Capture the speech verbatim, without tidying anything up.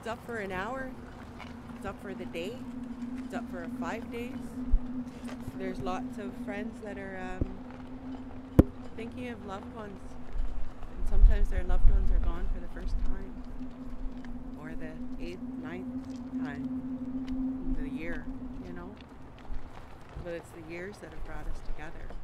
It's up for an hour. It's up for the day. It's up for five days. There's lots of friends that are um, thinking of loved ones. And sometimes their loved ones are gone for the first time. Or the eighth, ninth time in the year, you know. But it's the years that have brought us together.